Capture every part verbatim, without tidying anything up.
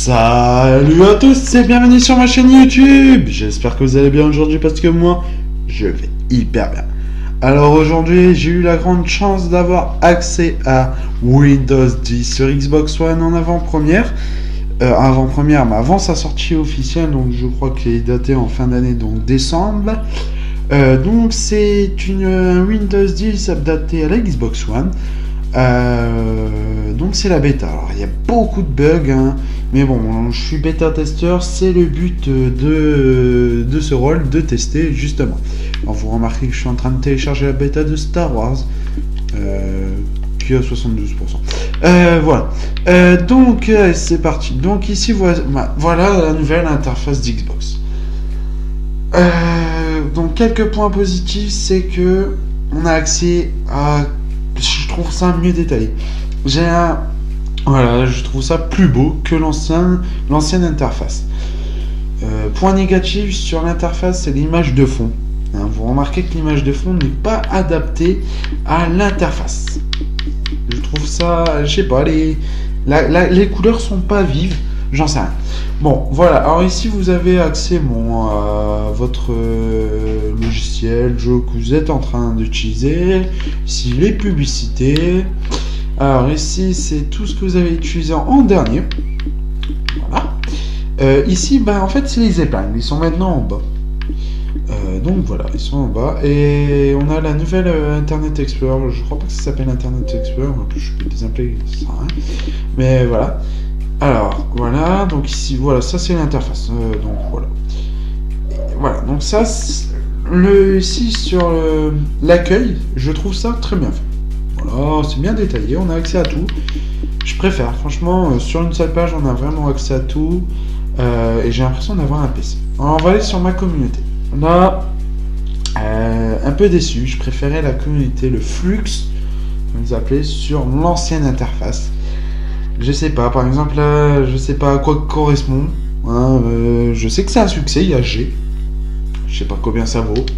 Salut à tous et bienvenue sur ma chaîne YouTube. J'espère que vous allez bien aujourd'hui parce que moi, je vais hyper bien. Alors aujourd'hui, j'ai eu la grande chance d'avoir accès à Windows dix sur Xbox One en avant-première. Euh, avant-première, mais avant sa sortie officielle, donc je crois qu'il est daté en fin d'année, donc décembre. Euh, donc c'est une un Windows dix updaté à la Xbox One. Euh, donc c'est la bêta. Alors il y a beaucoup de bugs, hein, mais bon, je suis bêta testeur, c'est le but de, de ce rôle, de tester justement. Alors vous remarquez que je suis en train de télécharger la bêta de Star Wars, euh, qui est à soixante-douze pour cent. Euh, voilà. Euh, donc euh, c'est parti. Donc ici voilà, voilà la nouvelle interface d'Xbox. Euh, donc quelques points positifs, c'est que on a accès à, je trouve ça mieux détaillé. J'ai un, voilà, je trouve ça plus beau que l'ancien, l'ancienne interface. Euh, point négatif sur l'interface, c'est l'image de fond. Hein, vous remarquez que l'image de fond n'est pas adaptée à l'interface. Je trouve ça, je sais pas, les, la, la, les couleurs sont pas vives, j'en sais rien. Bon, voilà, alors ici vous avez accès bon, à votre euh, logiciel, jeu que vous êtes en train d'utiliser, ici les publicités. Alors ici c'est tout ce que vous avez utilisé en dernier. Voilà. Euh, ici, ben, en fait c'est les épingles, ils sont maintenant en bas. Euh, donc voilà, ils sont en bas. Et on a la nouvelle euh, Internet Explorer. Je crois pas que ça s'appelle Internet Explorer, en plus je peux désappeler, ça sert à rien. Mais voilà. Alors, voilà, donc ici, voilà, ça c'est l'interface. Euh, donc voilà. Et voilà, donc ça, le, ici sur euh, l'accueil, je trouve ça très bien fait. Voilà, c'est bien détaillé, on a accès à tout. Je préfère, franchement, euh, sur une seule page, on a vraiment accès à tout. Euh, et j'ai l'impression d'avoir un P C. Alors, on va aller sur ma communauté. Là, euh, un peu déçu, je préférais la communauté, le flux, comme vous appelez, sur l'ancienne interface. Je sais pas, par exemple, là, je sais pas à quoi correspond. Hein, euh, je sais que c'est un succès, il y a G. Je sais pas combien ça vaut.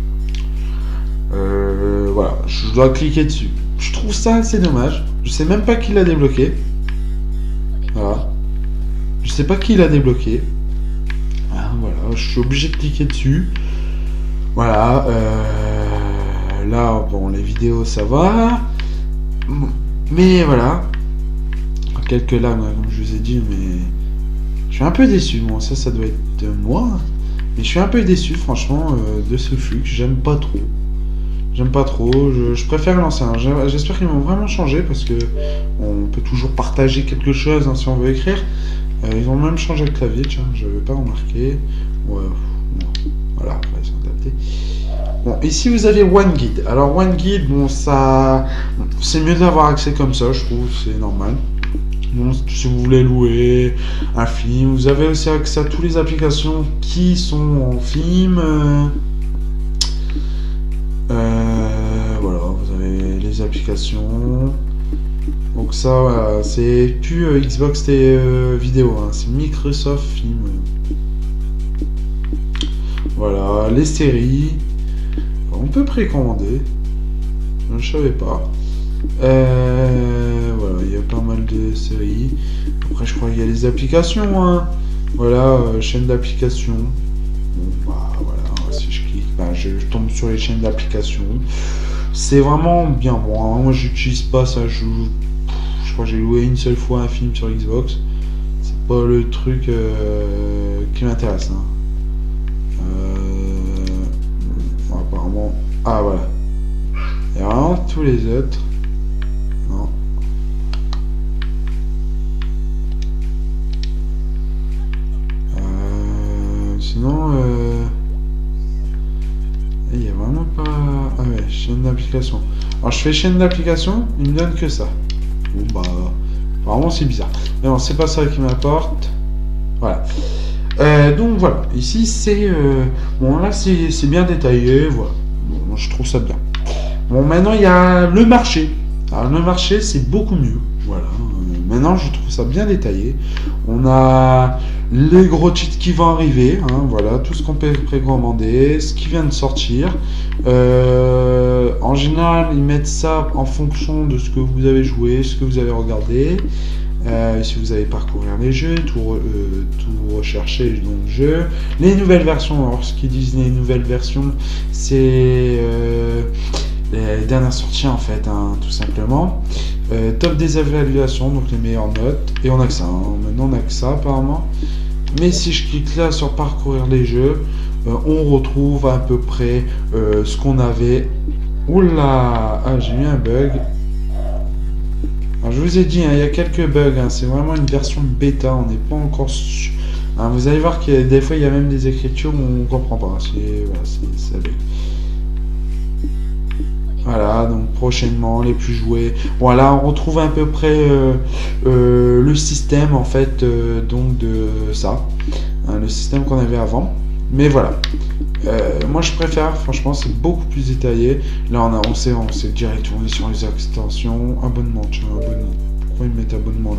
Euh, voilà, je dois cliquer dessus. Je trouve ça assez dommage. Je sais même pas qui l'a débloqué. Voilà. Je sais pas qui l'a débloqué. Ah, voilà, je suis obligé de cliquer dessus. Voilà. Euh, là, bon, les vidéos, ça va. Mais voilà. Quelques lags, comme je vous ai dit, mais je suis un peu déçu. Bon, ça, ça doit être de moi. Mais je suis un peu déçu, franchement, euh, de ce flux. J'aime pas trop. J'aime pas trop. Je, je préfère l'ancien. J'espère qu'ils vont vraiment changer parce que on peut toujours partager quelque chose hein, si on veut écrire. Euh, ils ont même changé le clavier, tiens, je n'avais pas remarqué. Ouais, bon, voilà, ils sont adaptés. Bon, ici vous avez OneGuide. Alors OneGuide, bon, ça, bon, c'est mieux d'avoir accès comme ça, je trouve, c'est normal. Bon, si vous voulez louer un film, vous avez aussi accès à toutes les applications qui sont en film. Euh, euh, voilà, vous avez les applications. Donc ça, voilà, c'est plus euh, Xbox et euh, vidéo, hein, c'est Microsoft Film. Voilà, les séries. On peut précommander. Je ne savais pas. Euh, voilà, il y a pas mal de séries. Après, je crois qu'il y a les applications. Hein. Voilà, euh, chaîne d'applications. Bon, bah voilà, si je clique, bah, je, je tombe sur les chaînes d'applications. C'est vraiment bien bon. Hein. Moi, j'utilise pas ça. Je, je crois que j'ai loué une seule fois un film sur Xbox. C'est pas le truc euh, qui m'intéresse. Hein. Euh, bon, apparemment. Ah voilà. Et vraiment tous les autres. Non. Euh, sinon, euh, il n'y a vraiment pas. Ah ouais, chaîne d'application. Alors je fais chaîne d'application, il me donne que ça. Bon bah, vraiment c'est bizarre. Mais bon, c'est pas ça qui m'apporte. Voilà. Euh, donc voilà, ici c'est euh, bon là c'est bien détaillé, voilà. Bon, je trouve ça bien. Bon, maintenant il y a le marché. Alors le marché c'est beaucoup mieux. Voilà. Euh, maintenant je trouve ça bien détaillé. On a les gros titres qui vont arriver. Hein, voilà, tout ce qu'on peut précommander, ce qui vient de sortir. Euh, en général, ils mettent ça en fonction de ce que vous avez joué, ce que vous avez regardé. Euh, si vous allez parcourir les jeux, tout, re, euh, tout rechercher donc jeu, les nouvelles versions. Alors ce qu'ils disent les nouvelles versions, c'est euh, les dernières sorties en fait, hein, tout simplement. Euh, top des évaluations, donc les meilleures notes. Et on a que ça. Hein. Maintenant on a que ça apparemment. Mais si je clique là sur parcourir les jeux, euh, on retrouve à peu près euh, ce qu'on avait. Oula, ah j'ai eu un bug. Alors, je vous ai dit, hein, il y a quelques bugs, hein, c'est vraiment une version bêta, on n'est pas encore sûr. Hein, vous allez voir que des fois il y a même des écritures où on ne comprend pas. C'est, voilà, c'est, ça bug. Voilà, donc prochainement les plus joués. Voilà, on retrouve à peu près euh, euh, le système en fait, euh, donc de ça, hein, le système qu'on avait avant. Mais voilà. Euh, moi je préfère, franchement c'est beaucoup plus détaillé. Là on, a, on sait, on sait direct, on est sur les extensions. Abonnement, tiens, abonnement. Pourquoi ils mettent abonnement là?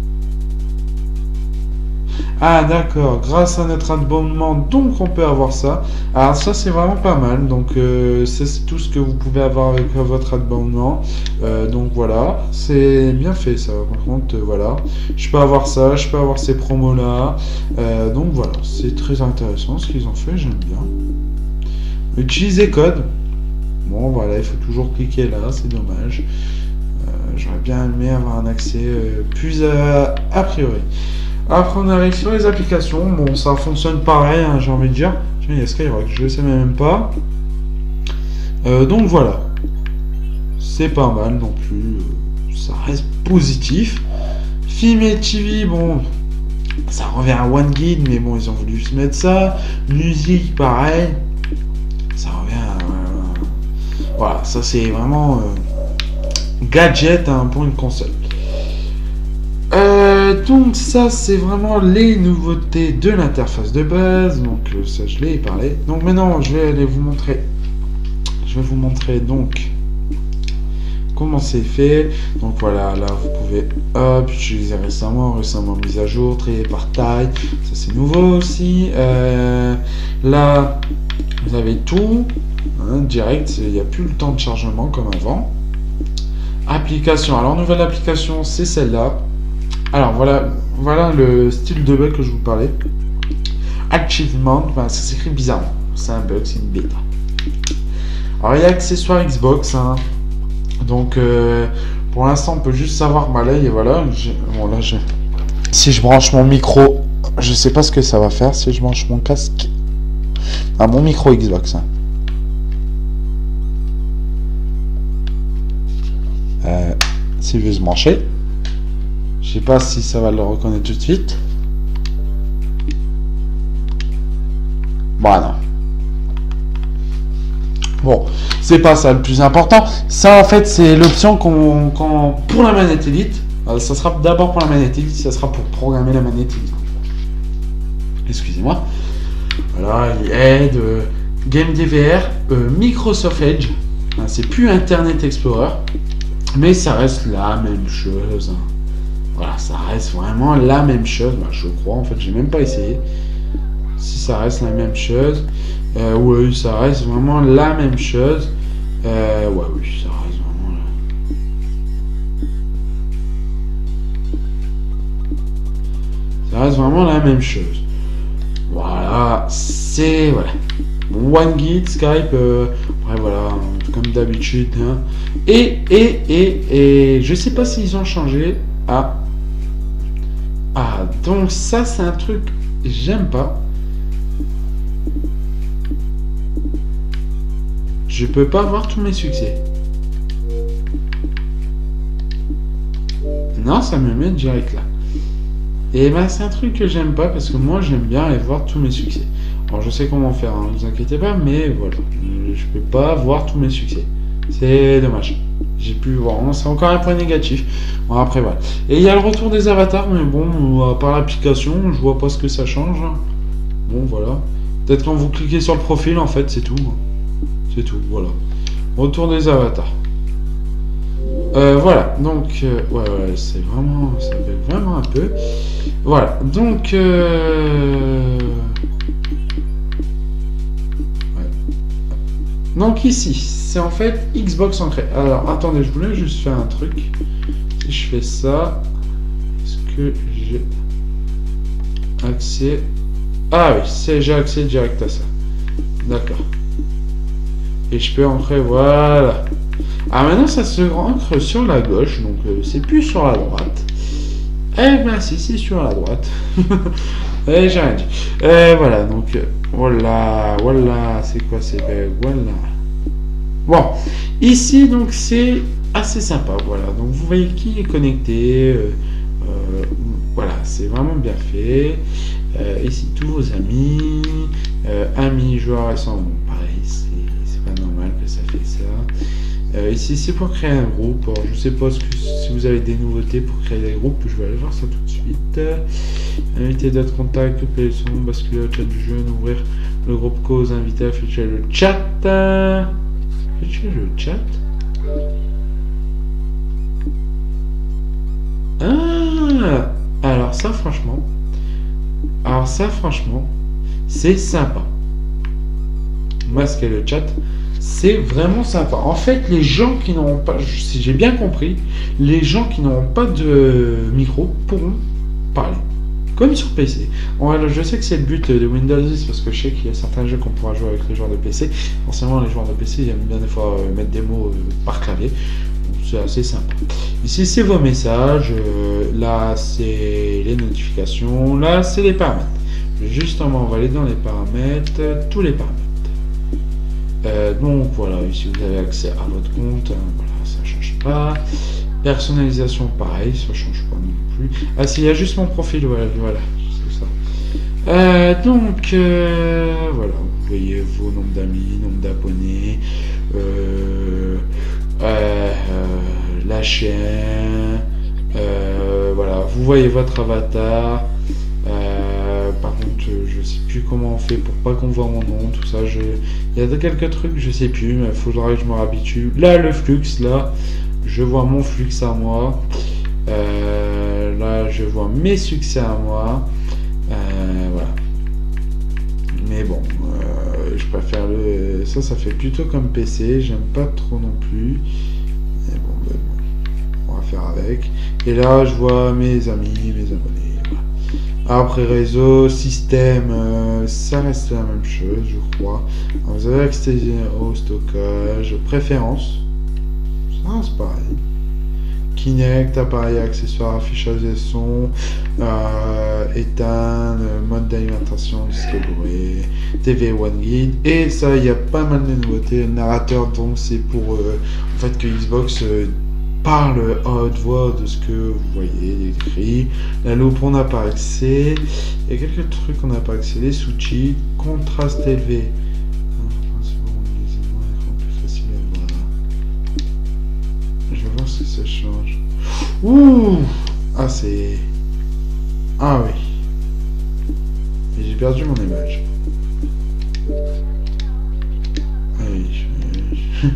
Ah d'accord, grâce à notre abonnement, donc on peut avoir ça. Alors ça c'est vraiment pas mal, donc euh, c'est tout ce que vous pouvez avoir avec votre abonnement. Euh, donc voilà, c'est bien fait ça, par contre euh, voilà. Je peux avoir ça, je peux avoir ces promos là. Euh, donc voilà, c'est très intéressant ce qu'ils ont fait, j'aime bien. Utiliser code. Bon voilà, il faut toujours cliquer là, c'est dommage. Euh, J'aurais bien aimé avoir un accès euh, plus à, a priori. Après on arrive sur les applications, bon ça fonctionne pareil, hein, j'ai envie de dire. Tiens, il y a Skyrock, je ne sais même pas. Euh, donc voilà, c'est pas mal non plus, euh, ça reste positif. Film et T V, bon, ça revient à One Guide, mais bon ils ont voulu se mettre ça. Musique, pareil, ça revient à... Euh, voilà, ça c'est vraiment euh, gadget hein, pour une console. Euh, donc ça c'est vraiment les nouveautés de l'interface de base, donc euh, ça je l'ai parlé. Donc maintenant je vais aller vous montrer, je vais vous montrer donc comment c'est fait. Donc voilà, là vous pouvez hop, utiliser récemment, récemment mise à jour, trier par taille, ça c'est nouveau aussi. Euh, là vous avez tout, hein, direct, il n'y a plus le temps de chargement comme avant. Application, alors nouvelle application c'est celle-là. Alors voilà, voilà le style de bug que je vous parlais. Achievement, ben, ça s'écrit bizarrement. C'est un bug, c'est une bêta. Alors il y a accessoires Xbox. Hein. Donc euh, pour l'instant on peut juste savoir. Bah là, et voilà. Bon là, je... si je branche mon micro, je sais pas ce que ça va faire. Si je branche mon casque à mon micro Xbox. Hein. Euh, si je vais se brancher. Je sais pas si ça va le reconnaître tout de suite. Bon, non. Bon, c'est pas ça le plus important. Ça, en fait, c'est l'option qu'on, qu'on, pour la manette Elite. Euh, ça sera d'abord pour la manette Elite, ça sera pour programmer la manette Elite. Excusez-moi. Voilà, il aide, euh, Game D V R, euh, Microsoft Edge. Hein, c'est plus Internet Explorer, mais ça reste la même chose. Hein. Voilà, ça reste vraiment la même chose, bah, je crois, en fait, j'ai même pas essayé. Si ça reste la même chose, euh, oui, ça reste vraiment la même chose. Euh, ouais, oui, ça reste vraiment la... Ça reste vraiment la même chose. Voilà, c'est... Voilà. One Git, Skype, euh, après voilà, comme d'habitude. Hein. Et, et, et, et, je sais pas s'ils ont changé. Ah. Ah, donc ça c'est un truc j'aime pas. Je peux pas voir tous mes succès. Non, ça me met direct là. Et ben c'est un truc que j'aime pas parce que moi j'aime bien aller voir tous mes succès. Alors je sais comment faire, hein, ne vous inquiétez pas, mais voilà, je peux pas voir tous mes succès. C'est dommage. J'ai pu voir, c'est encore un point négatif. Bon, après voilà. Et il y a le retour des avatars, mais bon, par l'application, je vois pas ce que ça change. Bon, voilà. Peut-être quand vous cliquez sur le profil, en fait, c'est tout. C'est tout, voilà. Retour des avatars. Euh, voilà, donc, euh, ouais, ouais, c'est vraiment, ça bug vraiment un peu. Voilà, donc, euh... ouais. Donc ici, c'est en fait Xbox ancré. Alors, attendez, je voulais juste faire un truc. Si je fais ça, est-ce que j'ai accès? Ah oui, c'est j'ai accès direct à ça. D'accord. Et je peux entrer, voilà. Ah, maintenant ça se ancre sur la gauche, donc euh, c'est plus sur la droite. Eh ben si, c'est sur la droite. Eh, j'ai rien dit. Eh, voilà, donc euh, voilà, voilà, c'est quoi, c'est ben, voilà. Bon, ici donc c'est assez sympa, voilà. Donc vous voyez qui est connecté. Euh, euh, voilà, c'est vraiment bien fait. Euh, ici tous vos amis, euh, amis, joueurs récents. Bon, pareil, c'est pas normal que ça fait ça. Euh, ici c'est pour créer un groupe. Alors, je sais pas ce que, si vous avez des nouveautés pour créer des groupes, je vais aller voir ça tout de suite. Inviter d'autres contacts, couper le son, basculer au chat du jeu, ouvrir le groupe cause, inviter à afficher le chat. Afficher le chat. Ah, alors ça franchement, alors ça franchement, c'est sympa. Masquer le chat. C'est vraiment sympa. En fait, les gens qui n'auront pas, si j'ai bien compris, les gens qui n'auront pas de micro pourront parler. Comme sur P C. Bon, alors, je sais que c'est le but de Windows dix parce que je sais qu'il y a certains jeux qu'on pourra jouer avec les joueurs de P C. Forcément, les joueurs de P C ils aiment bien des fois euh, mettre des mots euh, par clavier. C'est assez sympa. Ici, c'est vos messages. Euh, là, c'est les notifications. Là, c'est les paramètres. Justement, on va aller dans les paramètres. Tous les paramètres. Euh, donc voilà, ici vous avez accès à votre compte, hein, voilà, ça change pas. Personnalisation, pareil, ça change pas non plus. Ah, s'il y a juste mon profil, voilà, voilà, c'est ça. Euh, donc euh, voilà, vous voyez vos nombres d'amis, nombre d'abonnés, euh, euh, la chaîne, euh, voilà, vous voyez votre avatar. Euh, par contre, je sais plus comment on fait pour pas qu'on voit mon nom, tout ça. Je... Il y a quelques trucs, je sais plus, mais il faudra que je me réhabitue. Là, le flux, là, je vois mon flux à moi. Euh, là, je vois mes succès à moi. Euh, voilà. Mais bon, euh, je préfère le. Ça, ça fait plutôt comme P C. J'aime pas trop non plus. Mais bon, ben bon, on va faire avec. Et là, je vois mes amis, mes abonnés. Après réseau, système, euh, ça reste la même chose, je crois. Alors, vous avez accès au stockage, préférences, ça c'est pareil. Kinect, appareil, accessoires, affichage des sons, euh, éteindre, mode d'alimentation, disque bourré, T V One Guide. Et ça, il y a pas mal de nouveautés. Le narrateur, donc, c'est pour euh, en fait que Xbox euh, parle à haute voix de ce que vous voyez écrit. La loupe, on n'a pas accès. Il y a quelques trucs qu'on n'a pas accès. Les sous-titres, contraste élevé. Je vais voir si ça change. Ouh! Ah, c'est. Ah oui. Et j'ai perdu mon image. Ah oui, je...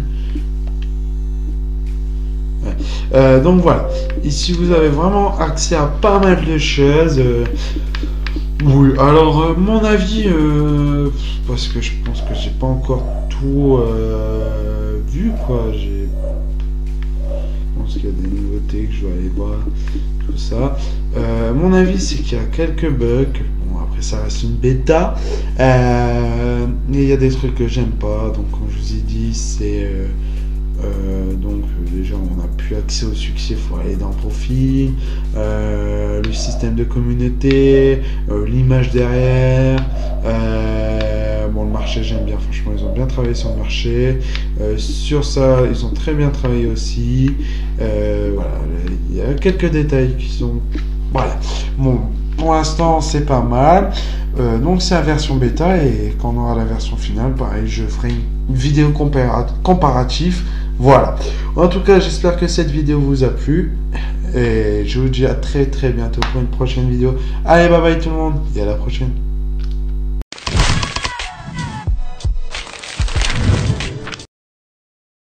Ouais. Euh, donc voilà, ici vous avez vraiment accès à pas mal de choses. Euh, oui, alors euh, mon avis, euh, parce que je pense que j'ai pas encore tout euh, vu quoi. J'ai, je pense qu'il y a des nouveautés que je dois aller voir, tout ça. Euh, mon avis, c'est qu'il y a quelques bugs. Bon, après ça reste une bêta, euh, et il y a des trucs que j'aime pas. Donc comme je vous ai dit, c'est euh, Euh, donc déjà on n'a plus accès au succès, il faut aller dans profil, euh, le système de communauté, euh, l'image derrière, euh, bon le marché j'aime bien, franchement ils ont bien travaillé sur le marché, euh, sur ça ils ont très bien travaillé aussi, euh, voilà, il y a quelques détails qui sont, voilà, bon pour l'instant c'est pas mal, euh, donc c'est la version bêta et quand on aura la version finale, pareil je ferai une vidéo compara comparative. Voilà. En tout cas, j'espère que cette vidéo vous a plu. Et je vous dis à très très bientôt pour une prochaine vidéo. Allez, bye bye tout le monde et à la prochaine.